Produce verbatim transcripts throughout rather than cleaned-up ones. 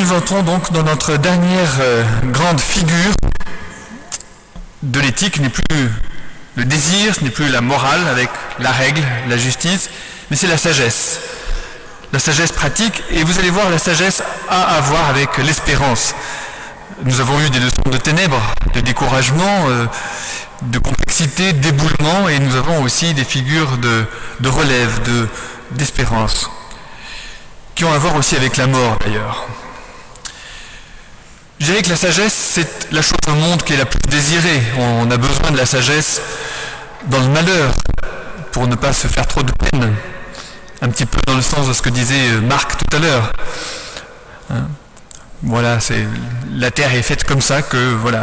nous entrons donc dans notre dernière euh, grande figure de l'éthique. Ce n'est plus le désir, ce n'est plus la morale avec la règle, la justice, mais c'est la sagesse. La sagesse pratique, et vous allez voir, la sagesse a à voir avec l'espérance. Nous avons eu des leçons de ténèbres, de découragement, euh, de complexité, d'éboulement, et nous avons aussi des figures de, de relève, de, d'espérance, qui ont à voir aussi avec la mort d'ailleurs. Je dirais que la sagesse, c'est la chose au monde qui est la plus désirée. On a besoin de la sagesse dans le malheur, pour ne pas se faire trop de peine. Un petit peu dans le sens de ce que disait Marc tout à l'heure. Hein? Voilà, c'est, la terre est faite comme ça, que voilà.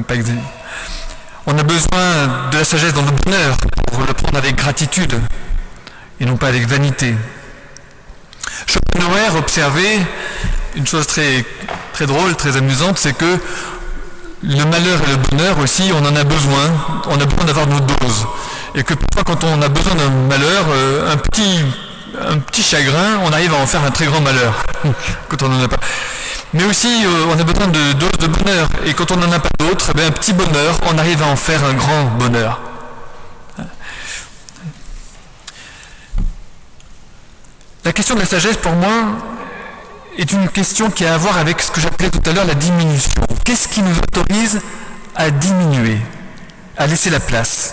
On a besoin de la sagesse dans le bonheur, pour le prendre avec gratitude, et non pas avec vanité. Schopenhauer observait une chose très, très drôle, très amusante, c'est que le malheur et le bonheur aussi, on en a besoin, on a besoin d'avoir nos doses. Et que parfois quand on a besoin d'un malheur, euh, un petit, un petit chagrin, on arrive à en faire un très grand malheur, quand on n'en a pas. Mais aussi, euh, on a besoin de doses de bonheur, et quand on n'en a pas d'autres, eh un petit bonheur, on arrive à en faire un grand bonheur. La question de la sagesse, pour moi, est une question qui a à voir avec ce que j'appelais tout à l'heure la diminution. Qu'est-ce qui nous autorise à diminuer, à laisser la place?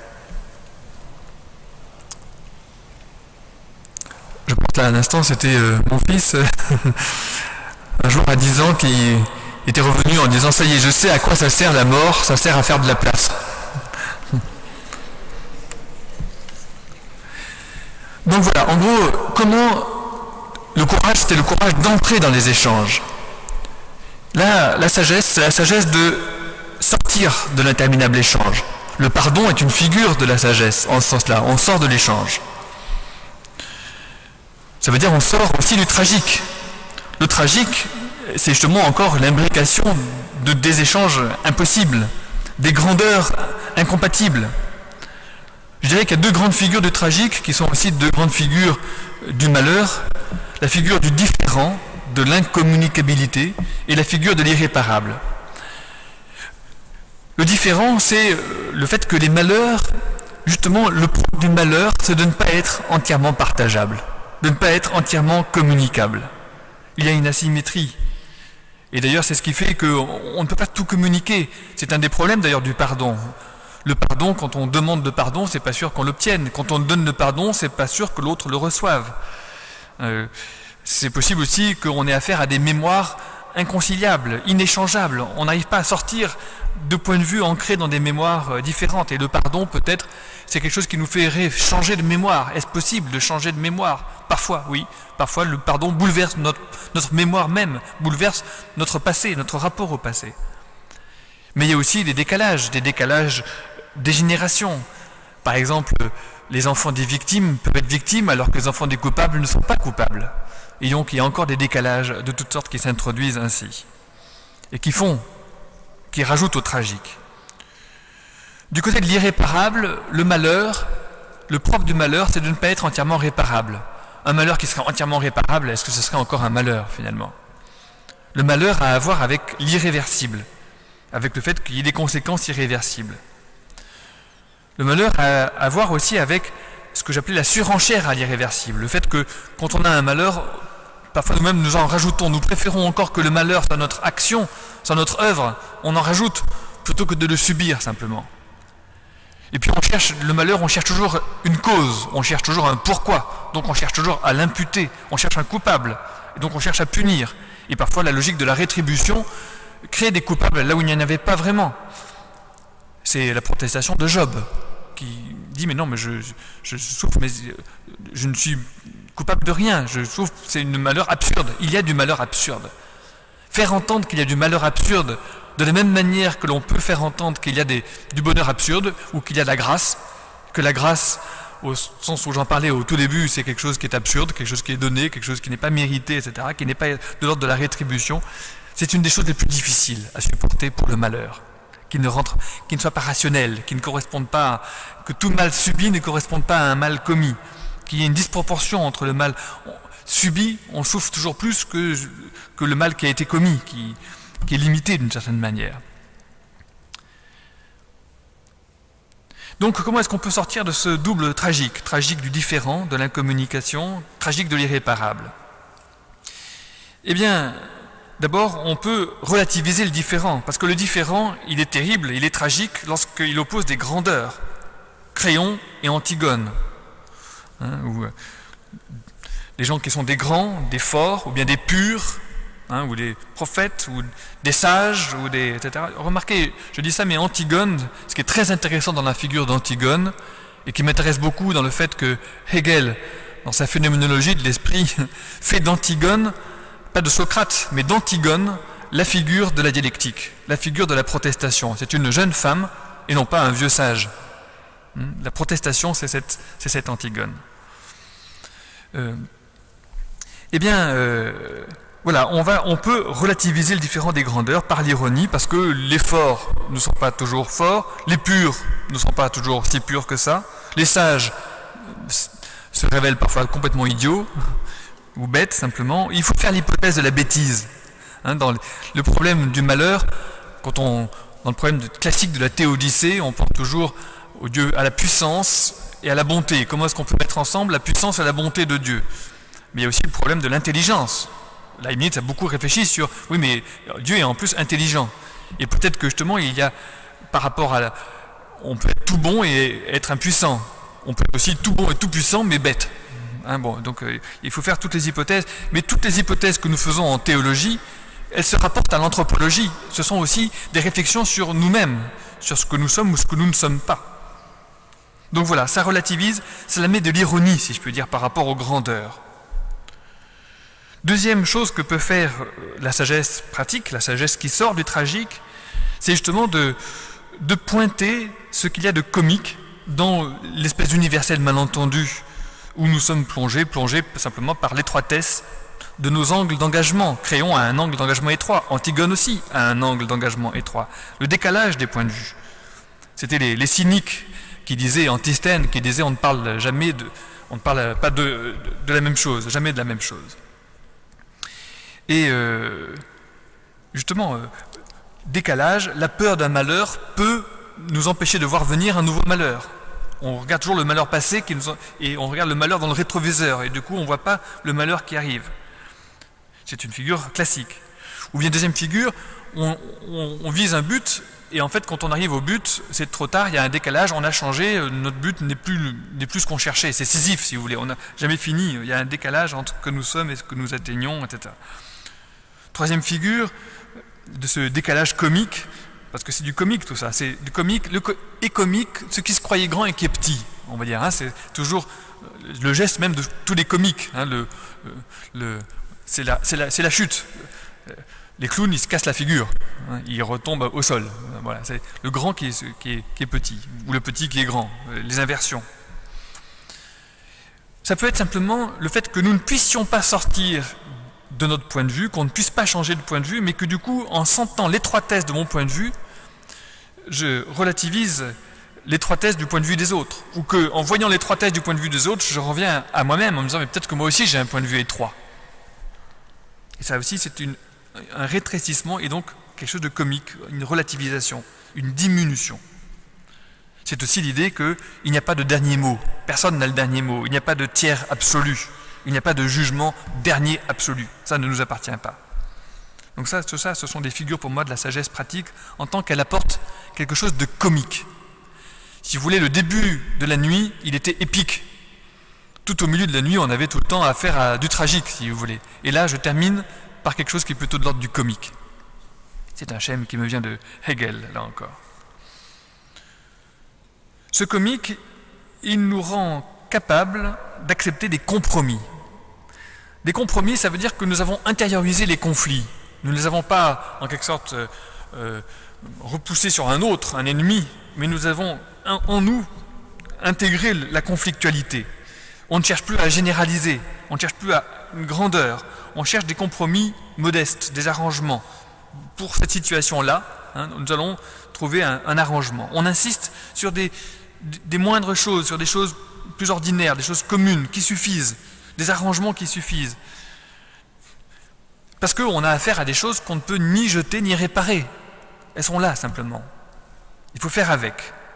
Je pense là à l'instant, c'était euh, mon fils, un jour à dix ans, qui était revenu en disant « Ça y est, je sais à quoi ça sert la mort, ça sert à faire de la place. » Donc voilà, en gros, comment le courage, c'était le courage d'entrer dans les échanges. Là, la sagesse, c'est la sagesse de sortir de l'interminable échange. Le pardon est une figure de la sagesse, en ce sens-là, on sort de l'échange. Ça veut dire on sort aussi du tragique. Le tragique, c'est justement encore l'imbrication de des échanges impossibles, des grandeurs incompatibles. Je dirais qu'il y a deux grandes figures de tragique qui sont aussi deux grandes figures du malheur, la figure du différent, de l'incommunicabilité, et la figure de l'irréparable. Le différent, c'est le fait que les malheurs, justement, le propre du malheur, c'est de ne pas être entièrement partageable, de ne pas être entièrement communicable. Il y a une asymétrie. Et d'ailleurs, c'est ce qui fait qu'on ne peut pas tout communiquer. C'est un des problèmes d'ailleurs du pardon. Le pardon, quand on demande de pardon, c'est pas sûr qu'on l'obtienne. Quand on donne le pardon, c'est pas sûr que l'autre le reçoive. Euh, c'est possible aussi qu'on ait affaire à des mémoires inconciliables, inéchangeables. On n'arrive pas à sortir de points de vue ancrés dans des mémoires différentes. Et le pardon, peut-être, c'est quelque chose qui nous fait changer de mémoire. Est-ce possible de changer de mémoire? Parfois, oui. Parfois, le pardon bouleverse notre, notre mémoire même, bouleverse notre passé, notre rapport au passé. Mais il y a aussi des décalages, des décalages des générations. Par exemple, les enfants des victimes peuvent être victimes alors que les enfants des coupables ne sont pas coupables. Et donc il y a encore des décalages de toutes sortes qui s'introduisent ainsi. Et qui font, qui rajoutent au tragique. Du côté de l'irréparable, le malheur, le propre du malheur, c'est de ne pas être entièrement réparable. Un malheur qui serait entièrement réparable, est-ce que ce serait encore un malheur finalement? Le malheur a à voir avec l'irréversible, avec le fait qu'il y ait des conséquences irréversibles. Le malheur a à voir aussi avec ce que j'appelais la surenchère à l'irréversible. Le fait que quand on a un malheur, parfois nous-mêmes nous en rajoutons. Nous préférons encore que le malheur soit notre action, soit notre œuvre. On en rajoute plutôt que de le subir simplement. Et puis on cherche le malheur, on cherche toujours une cause, on cherche toujours un pourquoi. Donc on cherche toujours à l'imputer, on cherche un coupable. Et donc on cherche à punir. Et parfois la logique de la rétribution crée des coupables là où il n'y en avait pas vraiment. C'est la protestation de Job, qui dit mais non, mais je, je, je souffre, mais je ne suis coupable de rien, je souffre, c'est un malheur absurde. Il y a du malheur absurde. Faire entendre qu'il y a du malheur absurde, de la même manière que l'on peut faire entendre qu'il y a des, du bonheur absurde, ou qu'il y a de la grâce, que la grâce, au sens où j'en parlais au tout début, c'est quelque chose qui est absurde, quelque chose qui est donné, quelque chose qui n'est pas mérité, et cetera, qui n'est pas de l'ordre de la rétribution. C'est une des choses les plus difficiles à supporter pour le malheur. Qui ne, rentre, qui ne soit pas rationnel, qui ne corresponde pas, à, que tout mal subi ne corresponde pas à un mal commis, qu'il y ait une disproportion entre le mal. subit, on souffre toujours plus que, que le mal qui a été commis, qui, qui est limité d'une certaine manière. Donc comment est-ce qu'on peut sortir de ce double tragique, tragique du différent, de l'incommunication, tragique de l'irréparable? Eh bien, d'abord, on peut relativiser le différent, parce que le différent, il est terrible, il est tragique lorsqu'il oppose des grandeurs, Créon et Antigone, hein, ou euh, les gens qui sont des grands, des forts, ou bien des purs, hein, ou des prophètes, ou des sages, ou des, et cetera. Remarquez, je dis ça, mais Antigone, ce qui est très intéressant dans la figure d'Antigone, et qui m'intéresse beaucoup dans le fait que Hegel, dans sa phénoménologie de l'esprit, fait d'Antigone, pas de Socrate, mais d'Antigone, la figure de la dialectique, la figure de la protestation. C'est une jeune femme, et non pas un vieux sage. La protestation, c'est cette, c'est cette Antigone. Euh, eh bien, euh, voilà, on, va, on peut relativiser le différent des grandeurs par l'ironie, parce que les forts ne sont pas toujours forts, les purs ne sont pas toujours si purs que ça, les sages se révèlent parfois complètement idiots, ou bêtes simplement. Il faut faire l'hypothèse de la bêtise. Hein, dans le problème du malheur, quand on, dans le problème classique de la théodicée, on pense toujours au Dieu, à la puissance et à la bonté. Comment est-ce qu'on peut mettre ensemble la puissance et la bonté de Dieu? Mais il y a aussi le problème de l'intelligence. Leibniz a beaucoup réfléchi sur, oui, mais Dieu est en plus intelligent. Et peut-être que justement, il y a, par rapport à la, on peut être tout bon et être impuissant. On peut être aussi tout bon et tout puissant, mais bête. Hein, bon, donc euh, il faut faire toutes les hypothèses. Mais toutes les hypothèses que nous faisons en théologie, elles se rapportent à l'anthropologie. Ce sont aussi des réflexions sur nous-mêmes, sur ce que nous sommes ou ce que nous ne sommes pas. Donc voilà, ça relativise, ça la met de l'ironie, si je peux dire, par rapport aux grandeurs. Deuxième chose que peut faire la sagesse pratique, la sagesse qui sort du tragique, c'est justement de, de pointer ce qu'il y a de comique dans l'espèce d'universel malentendu où nous sommes plongés, plongés simplement par l'étroitesse de nos angles d'engagement. Créon a un angle d'engagement étroit, Antigone aussi a un angle d'engagement étroit. Le décalage des points de vue. C'était les, les cyniques qui disaient, Antisthène, qui disait on ne parle jamais de, on ne parle pas de, de, de la même chose, jamais de la même chose. Et euh, justement, euh, décalage, la peur d'un malheur peut nous empêcher de voir venir un nouveau malheur. On regarde toujours le malheur passé qui nous en, et on regarde le malheur dans le rétroviseur, et du coup on ne voit pas le malheur qui arrive. C'est une figure classique. Ou bien deuxième figure, on, on, on vise un but, et en fait quand on arrive au but, c'est trop tard, il y a un décalage, on a changé, notre but n'est plus, n'est plus ce qu'on cherchait, c'est Sisyphe si vous voulez, on n'a jamais fini, il y a un décalage entre ce que nous sommes et ce que nous atteignons, et cetera. Troisième figure de ce décalage comique, parce que c'est du comique tout ça, c'est du comique, le co et comique, ce qui se croyait grand et qui est petit, on va dire, hein, c'est toujours le geste même de tous les comiques, hein, le, le, c'est la, c'est la, c'est la chute. Les clowns, ils se cassent la figure, hein, ils retombent au sol. Voilà, c'est le grand qui est, qui, est, qui est petit, ou le petit qui est grand, les inversions. Ça peut être simplement le fait que nous ne puissions pas sortir de notre point de vue, qu'on ne puisse pas changer de point de vue, mais que du coup, en sentant l'étroitesse de mon point de vue, je relativise l'étroitesse du point de vue des autres. Ou que, en voyant l'étroitesse du point de vue des autres, je reviens à moi-même en me disant, mais peut-être que moi aussi j'ai un point de vue étroit. Et ça aussi, c'est une un rétrécissement et donc quelque chose de comique, une relativisation, une diminution. C'est aussi l'idée qu'il n'y a pas de dernier mot, personne n'a le dernier mot, il n'y a pas de tiers absolu, il n'y a pas de jugement dernier absolu, ça ne nous appartient pas. Donc ça, tout ça, ce sont des figures pour moi de la sagesse pratique en tant qu'elle apporte quelque chose de comique. Si vous voulez, le début de la nuit, il était épique. Tout au milieu de la nuit, on avait tout le temps affaire à du tragique, si vous voulez. Et là, je termine par quelque chose qui est plutôt de l'ordre du comique. C'est un schème qui me vient de Hegel, là encore. Ce comique, il nous rend capables d'accepter des compromis. Des compromis, ça veut dire que nous avons intériorisé les conflits. Nous ne les avons pas, en quelque sorte, euh, repoussés sur un autre, un ennemi, mais nous avons un, en nous intégré la conflictualité. On ne cherche plus à généraliser, on ne cherche plus à une grandeur, on cherche des compromis modestes, des arrangements. Pour cette situation-là, hein, nous allons trouver un, un arrangement. On insiste sur des, des moindres choses, sur des choses plus ordinaires, des choses communes, qui suffisent, des arrangements qui suffisent. Parce qu'on a affaire à des choses qu'on ne peut ni jeter ni réparer. Elles sont là simplement. Il faut faire avec.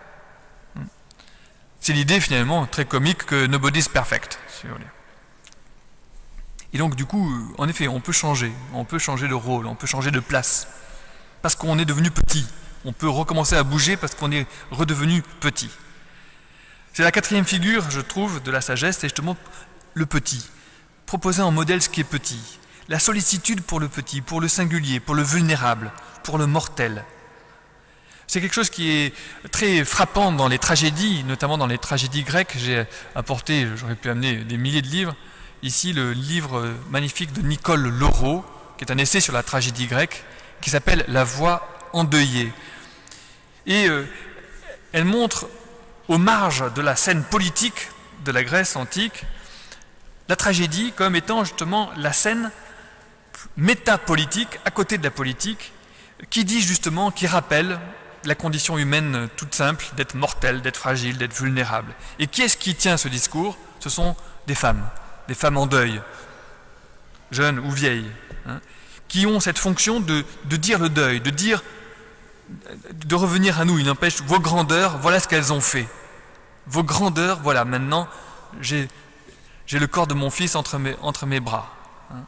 C'est l'idée finalement très comique que nobody's perfect, si vous voulez. Et donc du coup, en effet, on peut changer, on peut changer de rôle, on peut changer de place. Parce qu'on est devenu petit. On peut recommencer à bouger parce qu'on est redevenu petit. C'est la quatrième figure, je trouve, de la sagesse, c'est justement le petit. Proposer en modèle ce qui est petit. La sollicitude pour le petit, pour le singulier, pour le vulnérable, pour le mortel. C'est quelque chose qui est très frappant dans les tragédies, notamment dans les tragédies grecques. J'ai apporté, j'aurais pu amener des milliers de livres. Ici, le livre magnifique de Nicole Laureau, qui est un essai sur la tragédie grecque, qui s'appelle « La voix endeuillée ». Et euh, elle montre, aux marges de la scène politique de la Grèce antique, la tragédie comme étant justement la scène métapolitique, à côté de la politique, qui dit justement, qui rappelle la condition humaine toute simple, d'être mortel, d'être fragile, d'être vulnérable. Et qui est-ce qui tient ce discours? Ce sont des femmes, des femmes en deuil, jeunes ou vieilles, hein, qui ont cette fonction de, de dire le deuil, de dire, de revenir à nous. Il n'empêche, vos grandeurs, voilà ce qu'elles ont fait. Vos grandeurs, voilà, maintenant, j'ai, j'ai le corps de mon fils entre mes, entre mes bras. Hein.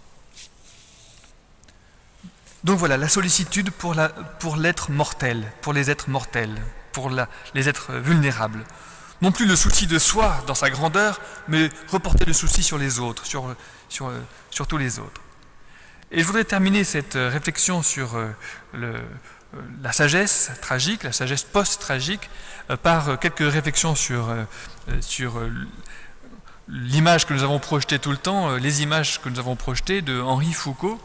Donc voilà, la sollicitude pour, la, pour l'être mortel, pour les êtres mortels, pour la, les êtres vulnérables. Non plus le souci de soi dans sa grandeur, mais reporter le souci sur les autres, sur, sur, sur tous les autres. Et je voudrais terminer cette réflexion sur euh, le, euh, la sagesse tragique, la sagesse post-tragique, euh, par quelques réflexions sur, euh, sur euh, l'image que nous avons projetée tout le temps, euh, les images que nous avons projetées de Henri Foucault.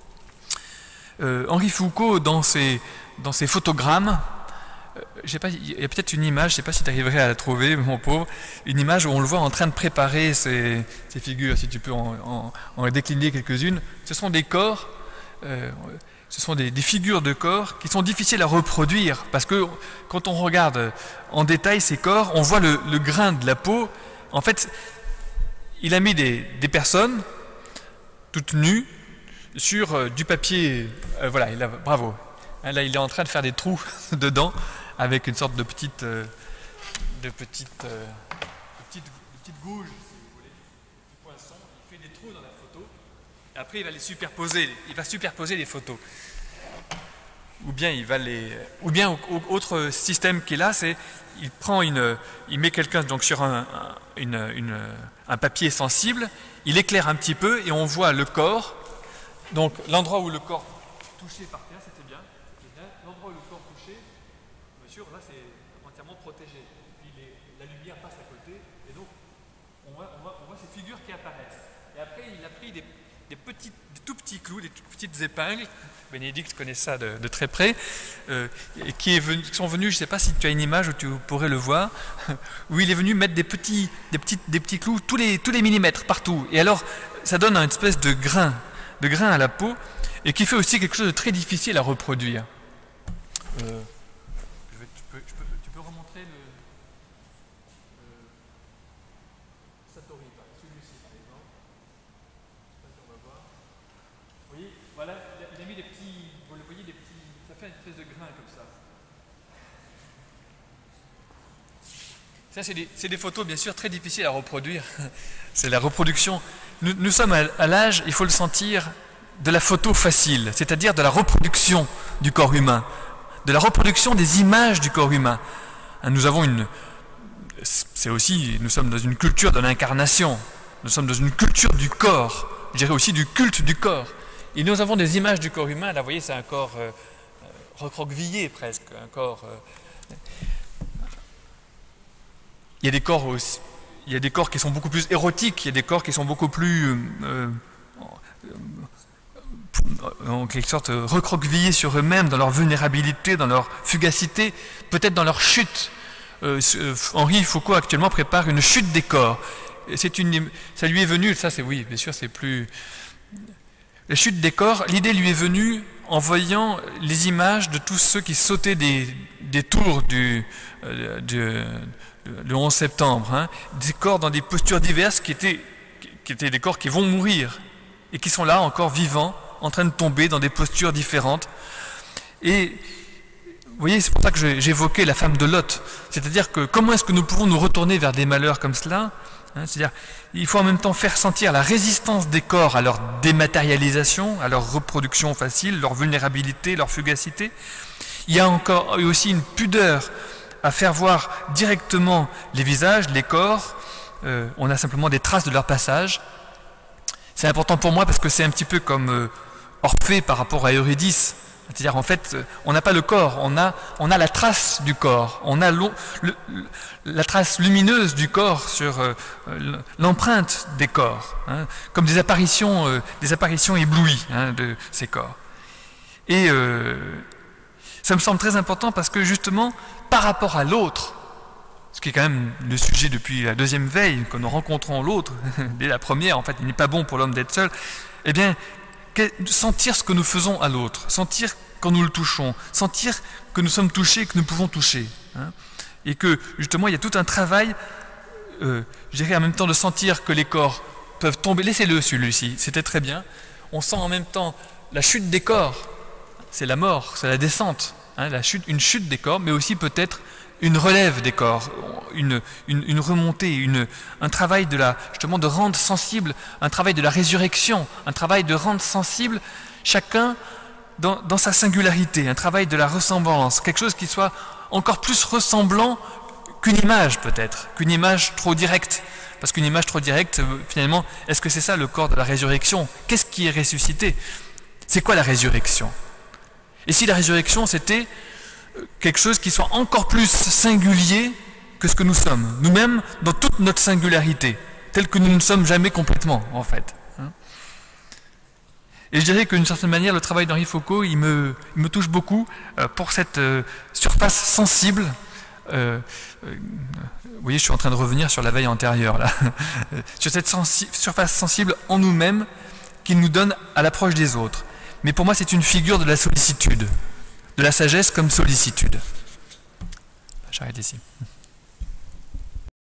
Euh, Henri Foucault, dans ses, dans ses photogrammes, euh, je sais pas, il y a peut-être une image, je ne sais pas si tu arriverais à la trouver, mon pauvre, une image où on le voit en train de préparer ces, ces figures, si tu peux en, en, en décliner quelques-unes. Ce sont des corps, euh, ce sont des, des figures de corps qui sont difficiles à reproduire, parce que quand on regarde en détail ces corps, on voit le, le grain de la peau. En fait, il a mis des, des personnes toutes nues, sur euh, du papier, euh, voilà, il a, bravo. Là, il est en train de faire des trous dedans avec une sorte de petite, euh, de petite, euh, de petite, de petite gouge, si vous voulez, du poinçon. Il fait des trous dans la photo. Et après, il va les superposer. Il va superposer les photos. Ou bien il va les, ou bien autre système qui est là, c'est il prend une, il met quelqu'un donc sur un, un, une, une, un papier sensible, il éclaire un petit peu et on voit le corps. Donc l'endroit où le corps touché par terre, c'était bien, c'était bien. L'endroit où le corps touché, bien sûr, là c'est entièrement protégé. Puis les, la lumière passe à côté, et donc on voit, on voit, on voit ces figures qui apparaissent. Et après, il a pris des, des, petits, des tout petits clous, des toutes petites épingles, Bénédicte connaît ça de, de très près, euh, et qui, est venu, qui sont venus, je ne sais pas si tu as une image où tu pourrais le voir, où il est venu mettre des petits, des petits, des petits clous, tous les, tous les millimètres, partout. Et alors, ça donne une espèce de grain. de grain à la peau, et qui fait aussi quelque chose de très difficile à reproduire. Euh, je vais, tu, peux, je peux, tu peux remontrer le, le Satori, celui-ci par exemple. On va voir. Vous voyez, voilà, il a, il a mis des petits, vous le voyez, des petits, ça fait une espèce de grain comme ça. Ça, c'est des, c'est des photos, bien sûr, très difficiles à reproduire. C'est la reproduction. Nous, nous sommes à, à l'âge, il faut le sentir, de la photo facile, c'est-à-dire de la reproduction du corps humain, de la reproduction des images du corps humain. Nous avons une... C'est aussi... Nous sommes dans une culture de l'incarnation. Nous sommes dans une culture du corps. Je dirais aussi du culte du corps. Et nous avons des images du corps humain. Là, vous voyez, c'est un corps euh, recroquevillé presque. Un corps... Euh, il y a des corps aussi... Il y a des corps qui sont beaucoup plus érotiques, il y a des corps qui sont beaucoup plus, euh, euh, en quelque sorte, recroquevillés sur eux-mêmes, dans leur vulnérabilité, dans leur fugacité, peut-être dans leur chute. Euh, Henri Foucault actuellement prépare une chute des corps. C'est une, ça lui est venu, ça c'est oui, bien sûr, c'est plus... La chute des corps, l'idée lui est venue en voyant les images de tous ceux qui sautaient des, des tours du... Euh, du le onze septembre, hein, des corps dans des postures diverses qui étaient, qui étaient des corps qui vont mourir et qui sont là encore vivants, en train de tomber dans des postures différentes. Et vous voyez, c'est pour ça que j'évoquais la femme de Lot. C'est-à-dire que comment est-ce que nous pouvons nous retourner vers des malheurs comme cela, hein? C'est-à-dire il faut en même temps faire sentir la résistance des corps à leur dématérialisation, à leur reproduction facile, leur vulnérabilité, leur fugacité. Il y a encore aussi une pudeur à faire voir directement les visages, les corps. Euh, on a simplement des traces de leur passage. C'est important pour moi parce que c'est un petit peu comme euh, Orphée par rapport à Eurydice. C'est-à-dire en fait, on n'a pas le corps, on a, on a la trace du corps, on a le, le, la trace lumineuse du corps sur euh, l'empreinte des corps, hein, comme des apparitions, euh, des apparitions éblouies, hein, de ces corps. Et euh, ça me semble très important parce que justement, par rapport à l'autre, ce qui est quand même le sujet depuis la deuxième veille, quand nous rencontrons l'autre, dès la première, en fait, il n'est pas bon pour l'homme d'être seul, eh bien, sentir ce que nous faisons à l'autre, sentir quand nous le touchons, sentir que nous sommes touchés, que nous pouvons toucher, hein, et que justement il y a tout un travail, euh, je dirais en même temps de sentir que les corps peuvent tomber, laissez-le celui-ci, c'était très bien, on sent en même temps la chute des corps, c'est la mort, c'est la descente, hein, la chute, une chute des corps, mais aussi peut-être une relève des corps, une, une, une remontée, une, un travail de la, justement de rendre sensible, un travail de la résurrection, un travail de rendre sensible chacun dans, dans sa singularité, un travail de la ressemblance, quelque chose qui soit encore plus ressemblant qu'une image peut-être, qu'une image trop directe. Parce qu'une image trop directe, finalement, est-ce que c'est ça le corps de la résurrection? Qu'est-ce qui est ressuscité? C'est quoi la résurrection? Et si la résurrection c'était quelque chose qui soit encore plus singulier que ce que nous sommes, nous-mêmes dans toute notre singularité, telle que nous ne sommes jamais complètement, en fait. Et je dirais qu'une certaine manière, le travail d'Henri Foucault, il me, il me touche beaucoup euh, pour cette euh, surface sensible. Euh, euh, vous voyez, je suis en train de revenir sur la veille antérieure, là. Sur cette sensi- surface sensible en nous-mêmes qu'il nous donne à l'approche des autres. Mais pour moi, c'est une figure de la sollicitude. De la sagesse comme sollicitude. J'arrête ici.